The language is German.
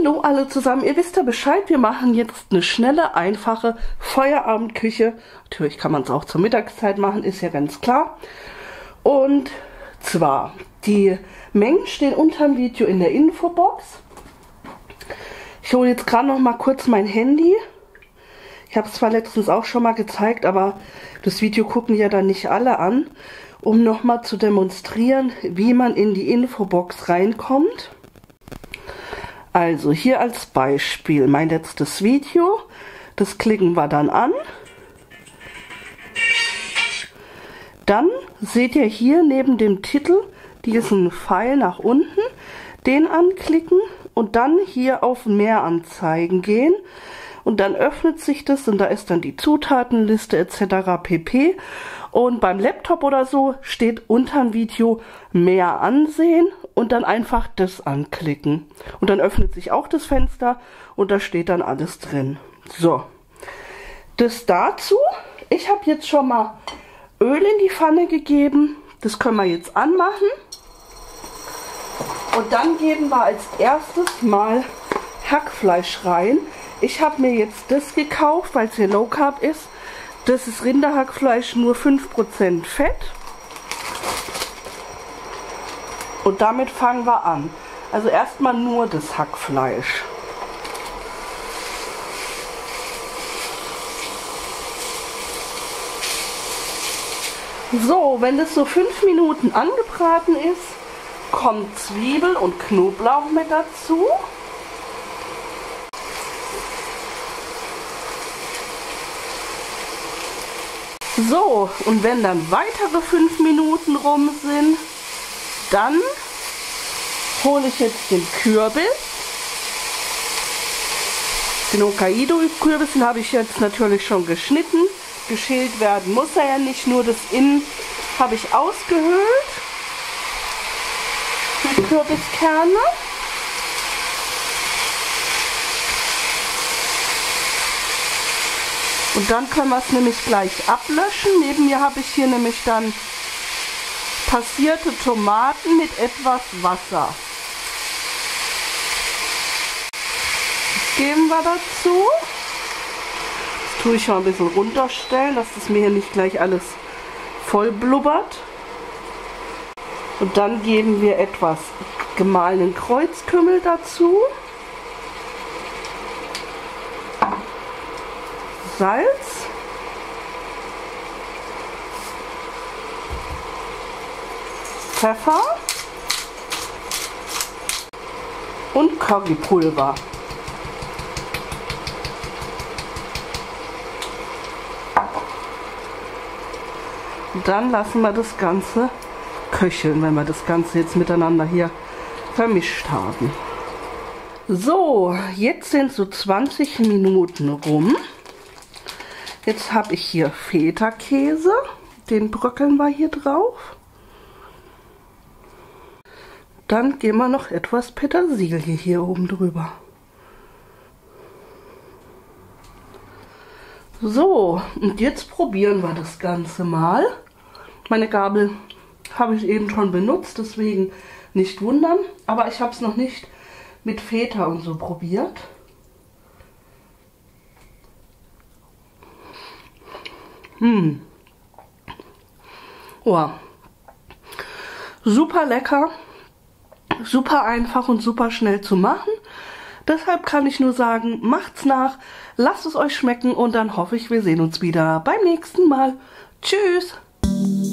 Hallo alle zusammen, ihr wisst ja Bescheid, wir machen jetzt eine schnelle, einfache Feierabendküche. Natürlich kann man es auch zur Mittagszeit machen, ist ja ganz klar. Und zwar, die Mengen stehen unter dem Video in der Infobox. Ich hole jetzt gerade noch mal kurz mein Handy. Ich habe es zwar letztens auch schon mal gezeigt, aber das Video gucken ja dann nicht alle an, um noch mal zu demonstrieren, wie man in die Infobox reinkommt. Also hier als Beispiel mein letztes Video, das klicken wir dann an. Dann seht ihr hier neben dem Titel diesen Pfeil nach unten, den anklicken und dann hier auf Mehr anzeigen gehen. Und dann öffnet sich das und da ist dann die Zutatenliste etc. pp. Und beim Laptop oder so steht unter dem Video Mehr ansehen und dann einfach das anklicken. Und dann öffnet sich auch das Fenster und da steht dann alles drin. So, das dazu. Ich habe jetzt schon mal Öl in die Pfanne gegeben. Das können wir jetzt anmachen. Und dann geben wir als erstes mal Hackfleisch rein. Ich habe mir jetzt das gekauft, weil es hier Low Carb ist. Das ist Rinderhackfleisch, nur 5% Fett. Und damit fangen wir an. Also erstmal nur das Hackfleisch. So, wenn das so 5 Minuten angebraten ist, kommt Zwiebel und Knoblauch mit dazu. So, und wenn dann weitere 5 Minuten rum sind, dann hole ich jetzt den Kürbis. Den Hokkaido-Kürbis, den habe ich jetzt natürlich schon geschnitten. Geschält werden muss er ja nicht, nur das Innen habe ich ausgehöhlt. Die Kürbiskerne. Und dann können wir es nämlich gleich ablöschen. Neben mir habe ich hier nämlich dann passierte Tomaten mit etwas Wasser. Das geben wir dazu. Das tue ich mal ein bisschen runterstellen, dass das mir hier nicht gleich alles voll blubbert. Und dann geben wir etwas gemahlenen Kreuzkümmel dazu. Salz. Pfeffer. Und Currypulver. Und dann lassen wir das Ganze köcheln, wenn wir das Ganze jetzt miteinander hier vermischt haben. So, jetzt sind so 20 Minuten rum. Jetzt habe ich hier Feta-Käse, den bröckeln wir hier drauf. Dann geben wir noch etwas Petersilie hier oben drüber. So, und jetzt probieren wir das Ganze mal. Meine Gabel habe ich eben schon benutzt, deswegen nicht wundern. Aber ich habe es noch nicht mit Feta und so probiert. Oh. Super lecker, super einfach und super schnell zu machen. Deshalb kann ich nur sagen, macht's nach, lasst es euch schmecken und dann hoffe ich, wir sehen uns wieder beim nächsten Mal. Tschüss!